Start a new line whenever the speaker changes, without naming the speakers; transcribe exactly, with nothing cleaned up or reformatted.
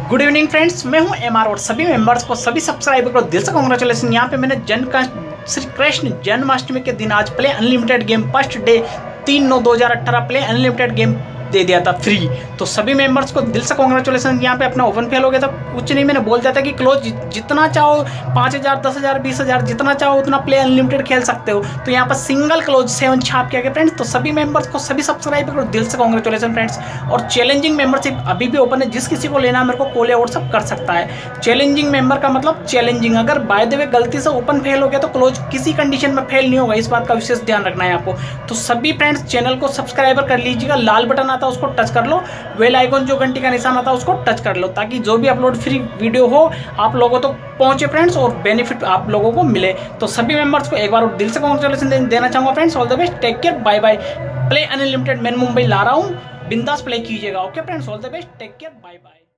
Good evening friends, मैं हूं M R और सभी मेंबर्स को, सभी सब्सक्राइबर को दिल से कांग्रेचुलेसन। यहाँ पे मैंने जन्म का श्री कृष्ण जन्माष्टमी के दिन आज play unlimited game first day तीन नौ दो हज़ार अठारह प्ले अनलिमिटेड गेम दे दिया था फ्री। तो सभी मेंबर्स को दिल से कांग्रेचुलेसन। यहाँ पे अपना ओपन फेल हो गया था, कुछ नहीं, मैंने बोल दिया था कि क्लोज जितना चाहो पाँच हज़ार दस हज़ार बीस हज़ार जितना चाहो उतना प्ले अनलिमिटेड खेल सकते हो। तो यहाँ पर सिंगल क्लोज सेवन छाप किया गया फ्रेंड्स। तो सभी मेंबर्स को, सभी सब्सक्राइबर को दिल से कांग्रेचुलेसन फ्रेंड्स। और चैलेंजिंग मेंबरशिप अभी भी ओपन है, जिस किसी को लेना है मेरे को कॉल या व्हाट्सअप कर सकता है। चैलेंजिंग मेंबर का मतलब चैलेंजिंग, अगर बाय द वे गलती से ओपन फेल हो गया तो क्लोज किसी कंडीशन में फेल नहीं होगा, इस बात का विशेष ध्यान रखना है आपको। तो सभी फ्रेंड्स चैनल को सब्सक्राइबर कर लीजिएगा, लाल बटन आता है उसको टच कर लो, बेल आइकन जो घंटी का निशान आता है उसको टच कर लो, ताकि जो भी अपलोड फ्री वीडियो हो आप लोगों तक तो पहुंचे फ्रेंड्स और बेनिफिट आप लोगों को मिले। तो सभी मेंबर्स को एक बार दिल से कांग्रेचुलेसन देना चाहूंगा friends. All the best, take care, bye bye. Play unlimited मैं मुंबई ला रहा हूँ, बिंदास प्ले कीजिएगा। Okay friends, all the best, take care, bye bye.